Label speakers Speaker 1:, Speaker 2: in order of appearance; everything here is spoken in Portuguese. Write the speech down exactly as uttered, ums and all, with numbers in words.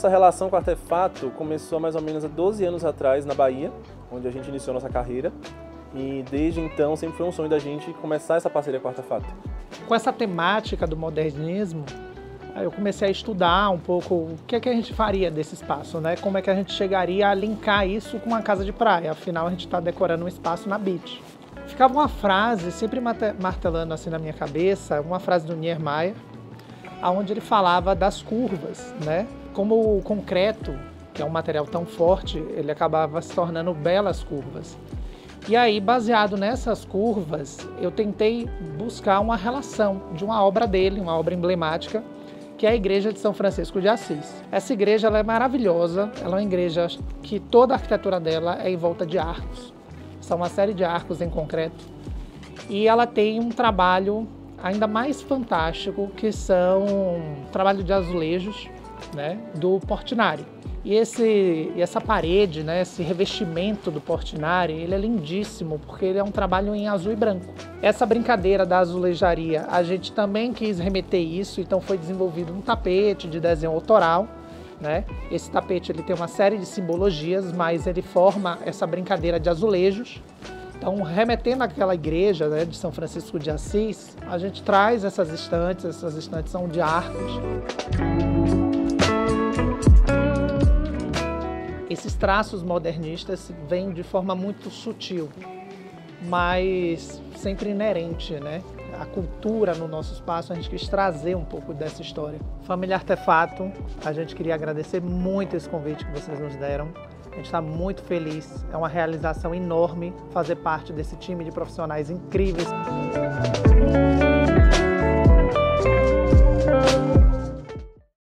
Speaker 1: nossa relação com o artefato começou mais ou menos há doze anos atrás na Bahia, onde a gente iniciou nossa carreira. E desde então sempre foi um sonho da gente começar essa parceria com o artefato.
Speaker 2: Com essa temática do modernismo, aí eu comecei a estudar um pouco o que é que a gente faria desse espaço, né? Como é que a gente chegaria a linkar isso com uma casa de praia, afinal a gente está decorando um espaço na beach. Ficava uma frase sempre martelando assim na minha cabeça, uma frase do Niemeyer, onde ele falava das curvas, né? Como o concreto, que é um material tão forte, ele acabava se tornando belas curvas. E aí, baseado nessas curvas, eu tentei buscar uma relação de uma obra dele, uma obra emblemática, que é a Igreja de São Francisco de Assis. Essa igreja ela é maravilhosa, ela é uma igreja que toda a arquitetura dela é em volta de arcos. São uma série de arcos em concreto. E ela tem um trabalho ainda mais fantástico, que são um trabalho de azulejos, né, do Portinari. E, esse, e essa parede, né, esse revestimento do Portinari, ele é lindíssimo, porque ele é um trabalho em azul e branco. Essa brincadeira da azulejaria, a gente também quis remeter isso, então foi desenvolvido um tapete de desenho autoral, né? Esse tapete ele tem uma série de simbologias, mas ele forma essa brincadeira de azulejos. Então, remetendo àquela igreja, né, de São Francisco de Assis, a gente traz essas estantes, essas estantes são de arcos. Esses traços modernistas vêm de forma muito sutil, mas sempre inerente, né? A cultura no nosso espaço, a gente quis trazer um pouco dessa história. Família Artefato, a gente queria agradecer muito esse convite que vocês nos deram. A gente está muito feliz, é uma realização enorme fazer parte desse time de profissionais incríveis.